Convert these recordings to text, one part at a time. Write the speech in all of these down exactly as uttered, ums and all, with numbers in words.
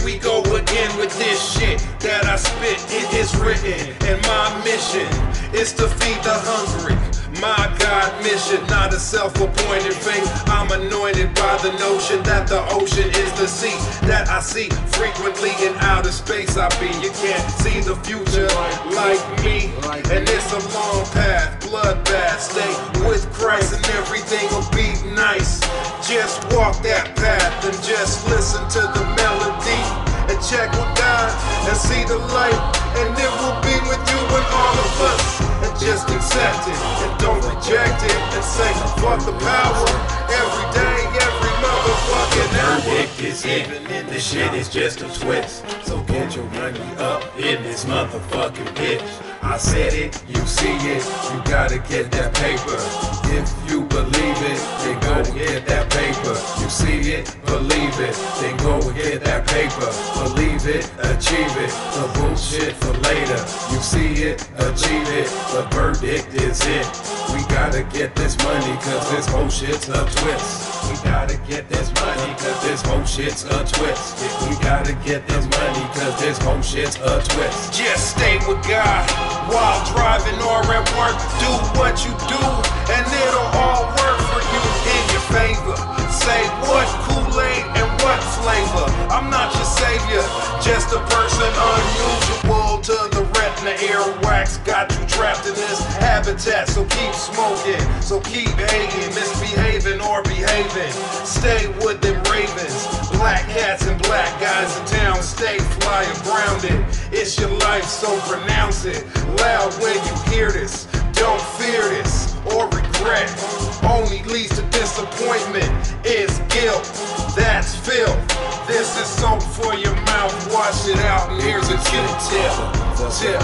we go again with this shit that I spit. It is written, and my mission is to feed the hungry. My God mission, not a self-appointed fate. I'm anointed by the notion that the ocean is the sea that I see frequently in outer space. I be, you can't see the future like me, and it's a long path, bloodbath. Stay with Christ and everything will be nice. Just walk that path and just listen to the melody and check with God and see the light, and it will be with you and all of us. And just accept it and don't reject it and say fuck the power every day, every motherfucking hour. The verdict is in, this shit is just a twist. So get your money up in this motherfucking bitch. I said it, you see it, you gotta get that paper. If you believe it, then go and get that paper. You see it, believe it, then go and get that paper. Believe it, achieve it, the bullshit for later. You see it, achieve it, the verdict is in. We gotta get this money cause this whole shit's a twist. We gotta get this money cause this whole shit's a twist. We gotta get this money cause this whole shit's a twist. Just stay with God while driving or at work. Do what you do and it'll all work for you in your favor. Say what Kool-Aid and what flavor. I'm not your savior, just a person unusual to the retina. Earwax got you trapped in this habitat. So keep smoking, so keep hating, misbehaving or behaving. Stay with them ravens, black cats and black guys in town. Stay fly and grounded. It's your life, so pronounce it loud when you hear this. Don't fear this or regret. Only leads to disappointment is guilt. That's filth. This is soap for your mouth. Wash it out and here's a Q-tip. Tip, tip,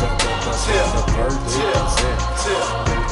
tip, tip.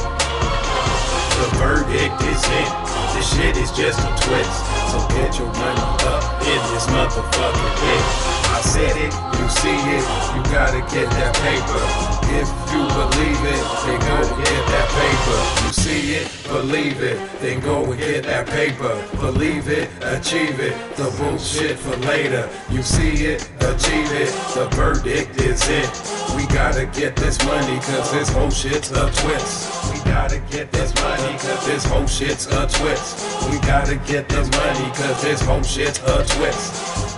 The verdict is in. This shit is just a twist. So get your money up in this motherfucking bitch. I said it, you see it, you gotta get that paper. If you believe it, then go and get that paper. You see it, believe it, then go and get that paper. Believe it, achieve it, the bullshit for later. You see it, achieve it, the verdict is in. We gotta get this money cause this whole shit's a twist. We gotta get this money cause this whole shit's a twist. We gotta get this money cause this whole shit's a twist.